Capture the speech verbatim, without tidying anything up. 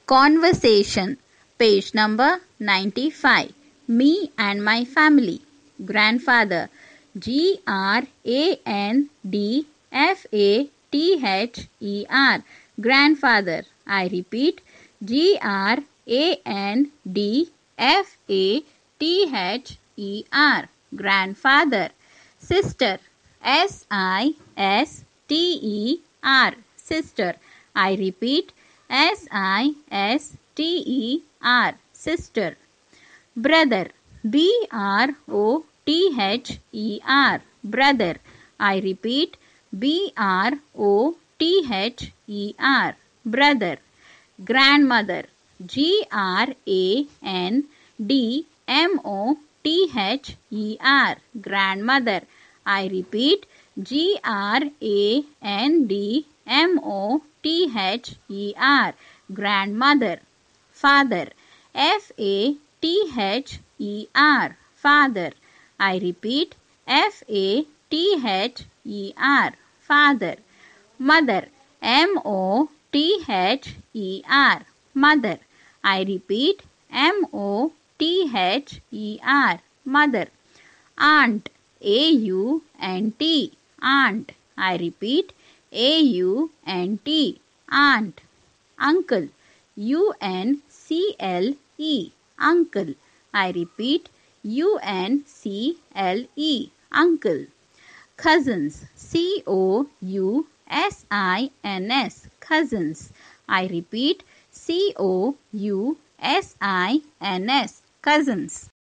Conversation, page number ninety-five. Me and my family. Grandfather. G R A N D F A T H E R. Grandfather. I repeat. G R A N D F A T H E R. Grandfather. Sister. S I S T E R. Sister. I repeat. S I S T E R. Sister. Brother. B R O T H E R. Brother. I repeat. B R O T H E R. Brother. Grandmother. G R A N D M O T H E R. Grandmother. I repeat. G R A N D M O T H E R. Grandmother. Father. F A T H E R. Father. I repeat. F A T H E R. Father. Mother. M O T H E R. Mother. I repeat. M O T H E R. Mother. Aunt. A U N T. Aunt. I repeat. A U N T. Aunt. Uncle. U N C L E. Uncle. I repeat. U N C L E. Uncle. Cousins. C O U S I N S. Cousins. I repeat. C O U S I N S. Cousins.